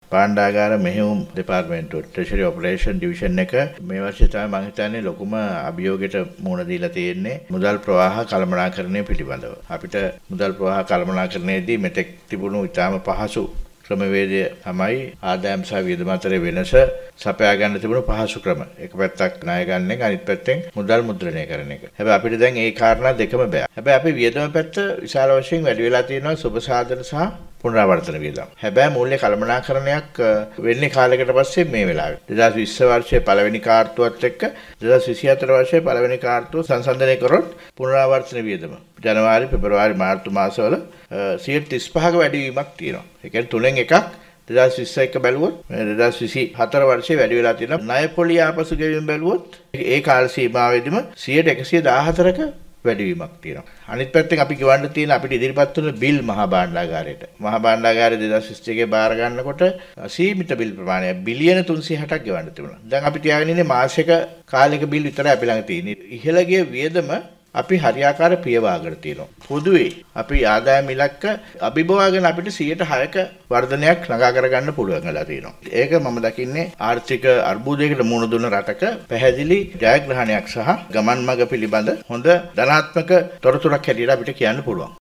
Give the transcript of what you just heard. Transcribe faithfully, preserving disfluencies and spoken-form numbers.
භාණ්ඩාගාර මෙහෙයුම් දෙපාර්තමේන්තුව Treasury Operation Division එක මේ වර්ෂයේ තමයි මම හිතන්නේ ලොකුම අභියෝගයට මුහුණ දීලා තියෙන්නේ මුදල් ප්‍රවාහ කළමනාකරණය පිළිබඳව. අපිට මුදල් ප්‍රවාහ කළමනාකරණයේදී මෙතෙක් තිබුණු ඉතාම පහසු ක්‍රමවේදය තමයි ආදායම් සහ වියදම් අතරේ වෙනස සපයා ගන්න තිබුණු පහසු ක්‍රම. එක පැත්තක් ණය ගන්න එක අනිත් පැත්තෙන් මුදල් මුද්‍රණය කරන එක. හැබැයි අපිට දැන් ඒ කාරණා දෙකම බෑ. හැබැයි අපි වියදම පැත්ත විශාල වශයෙන් වැඩි වෙලා තියෙනවා සුබ සාධන සහ පුනරාවර්තන වියදම්. හැබැයි මූල්‍ය කළමනාකරණයක් වෙන්නේ කාලයකට පස්සේ මේ වෙලාවේ. දෙදාස් විස්ස වර්ෂයේ පළවෙනි කාර්තුවත් එක්ක දෙදාස් විසිහතර වර්ෂයේ පළවෙනි කාර්තුව සංසන්දනය කරොත් පුනරාවර්තන වියදම ජනවාරි පෙබරවාරි මාර්තු මාසවල සියයට තිස් පහක වැඩිවීමක් තියෙනවා. ඒ කියන්නේ තුනෙන් එකක් දෙදාස් විස්ස එක බැලුවොත් දෙදාස් විසිහතර වර්ෂයේ වැඩි වෙලා තියෙනවා. ණය පොලිය ආපසු ගෙවීම බැලුවොත් ඒ කාල සීමාවෙදිම සියයට එකසිය දාහතරක වැඩිවීමක් තියෙනවා. අනිත් පැත්තෙන් අපි ගෙවන්න තියෙන අපිට ඉදිරිපත් වුණ බිල් මහා භාණ්ඩාගාරයට. මහා භාණ්ඩාගාරය දෙදාස් විස්ස එකේ බාර ගන්නකොට සීමිත බිල් ප්‍රමාණයක් බිලියන තුන්සිය හැටක් ගෙවන්න තිබුණා. දැන් අපි තියාගෙන ඉන්නේ මාසික කාලයක බිල් විතරයි අපි ළඟ තියෙන්නේ. ඉහළ ගිය වියදම අපි හරියාකාර පියවාගෙන තියෙනවා. පොදුවේ අපි ආදායම් ඉලක්ක අභිභවාගෙන අපිට සියයට හයක වර්ධනයක් ළඟා කරගන්න පුළුවන් වෙලා තියෙනවා. ඒක මම දකින්නේ ආර්ථික අර්බුදයකට මුහුණ දුන්න රටක පැහැදිලි ජයග්‍රහණයක් සහ ගමන් මඟ පිළිබඳ හොඳ ධනාත්මක තොරතුරක් හැටියට අපිට කියන්න පුළුවන්.